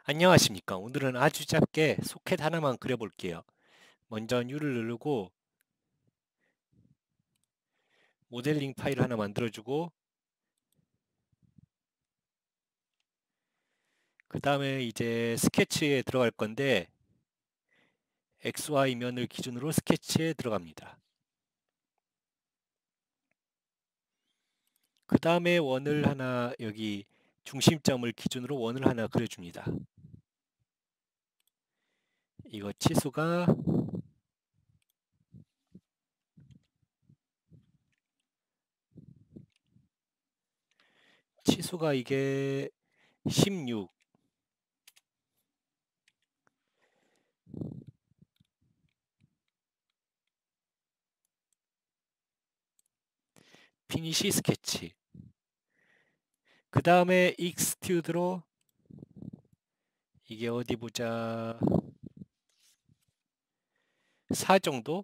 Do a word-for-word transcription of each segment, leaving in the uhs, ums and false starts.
안녕하십니까. 오늘은 아주 짧게 소켓 하나만 그려볼게요. 먼저 New를 누르고 모델링 파일 하나 만들어주고 그 다음에 이제 스케치에 들어갈 건데 엑스 와이 면을 기준으로 스케치에 들어갑니다. 그 다음에 원을 하나 여기 중심점을 기준으로 원을 하나 그려줍니다. 이거 치수가 치수가 이게 십육 피니시 스케치 그 다음에 익스튜드로 이게 어디 보자 사 정도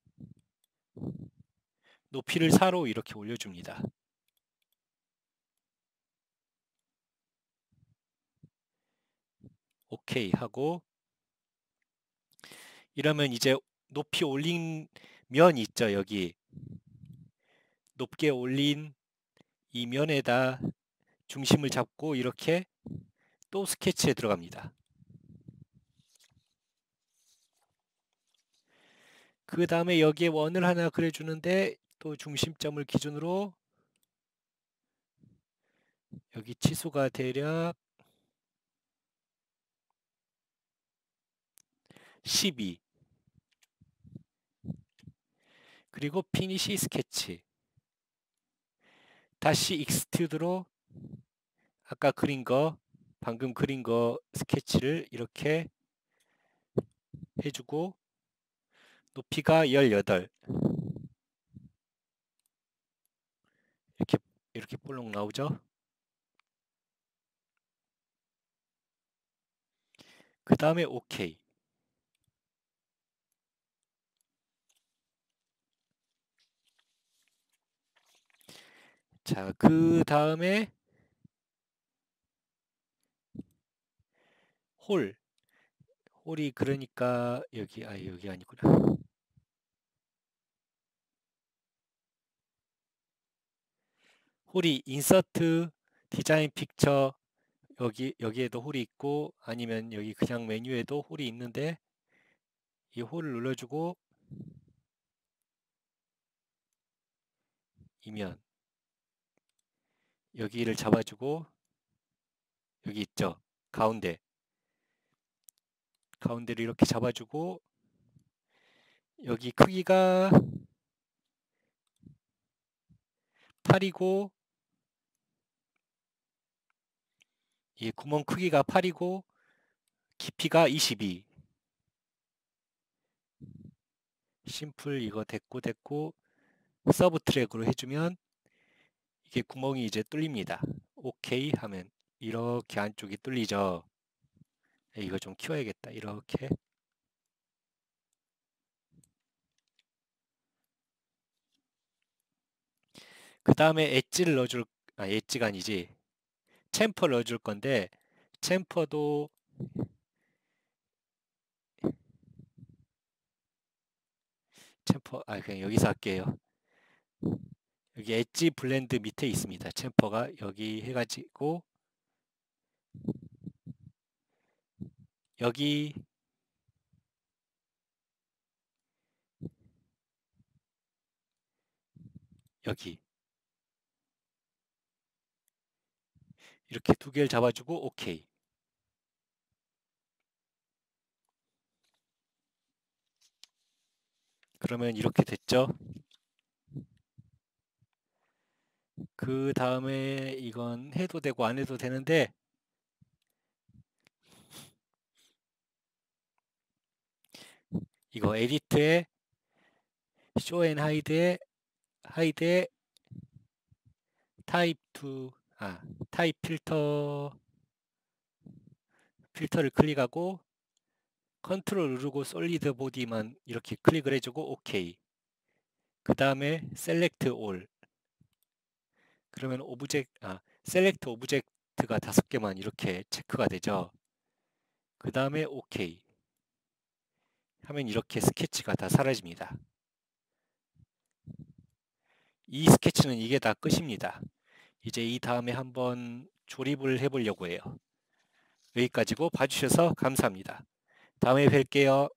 높이를 사로 이렇게 올려줍니다. 오케이 하고 이러면 이제 높이 올린 면 있죠. 여기 높게 올린 이 면에다 중심을 잡고 이렇게 또 스케치에 들어갑니다. 그 다음에 여기에 원을 하나 그려주는데 또 중심점을 기준으로 여기 치수가 대략 십이 그리고 피니시 스케치 다시 익스튜드로 아까 그린 거 방금 그린 거 스케치를 이렇게 해주고 높이가 열여덟 이렇게 이렇게 볼록 나오죠. 그 다음에 오케이. 자, 그 다음에 홀. 홀이 그러니까 여기 아 여기 아니구나. 홀이 인서트 디자인 픽처 여기 여기에도 홀이 있고 아니면 여기 그냥 메뉴에도 홀이 있는데 이 홀을 눌러주고 이면 여기를 잡아주고 여기 있죠. 가운데 가운데를 이렇게 잡아주고 여기 크기가 팔이고 이 구멍 크기가 팔이고 깊이가 이십이. 심플 이거 됐고 됐고 서브 트랙으로 해주면 이게 구멍이 이제 뚫립니다. 오케이 하면 이렇게 안쪽이 뚫리죠. 이거 좀 키워야겠다. 이렇게 그 다음에 엣지를 넣어줄 아 엣지가 아니지 챔퍼를 넣어줄 건데 챔퍼도 챔퍼 아 그냥 여기서 할게요. 여기 엣지 블렌드 밑에 있습니다. 챔퍼가 여기 해가지고 여기 여기 이렇게 두 개를 잡아주고 오케이. 그러면 이렇게 됐죠. 그 다음에 이건 해도 되고 안 해도 되는데 이거 에디트에 쇼 앤 하이드에 하이드에 타입 투 아 타입 필터 필터를 클릭하고 컨트롤 누르고 솔리드 보디만 이렇게 클릭을 해주고 오케이. 그 다음에 셀렉트 올 그러면 오브젝트 아 셀렉트 오브젝트가 다섯 개만 이렇게 체크가 되죠. 그 다음에 오케이 하면 이렇게 스케치가 다 사라집니다. 이 스케치는 이게 다 끝입니다. 이제 이 다음에 한번 조립을 해보려고 해요. 여기까지고 봐주셔서 감사합니다. 다음에 뵐게요.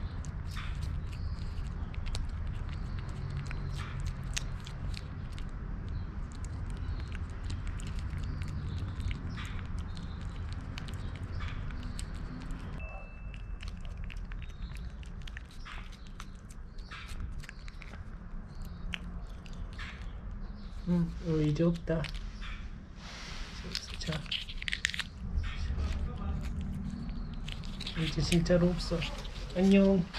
음, 의리 없다. 자, 이제 진짜로 없어. 안녕.